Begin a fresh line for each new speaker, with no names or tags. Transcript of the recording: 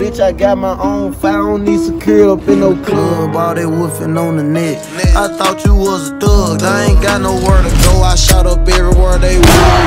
Bitch, I got my own fire, I don't need security up in no club. All they woofing on the neck. I thought you was a thug, I ain't got nowhere to go. I shot up everywhere they were.